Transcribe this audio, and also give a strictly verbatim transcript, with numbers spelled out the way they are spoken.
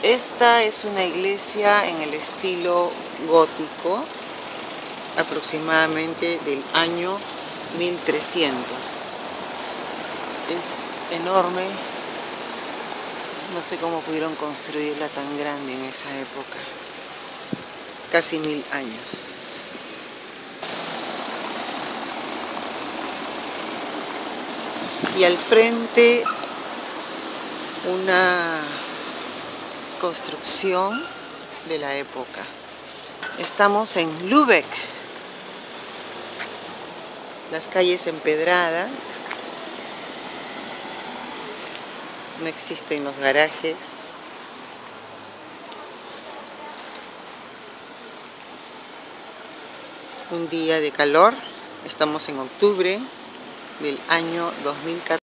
Esta es una iglesia en el estilo gótico, aproximadamente del año mil trescientos. Es enorme, no sé cómo pudieron construirla tan grande en esa época, casi mil años. Y al frente una construcción de la época. Estamos en Lübeck, las calles empedradas, no existen los garajes. Un día de calor, estamos en octubre del año dos mil catorce.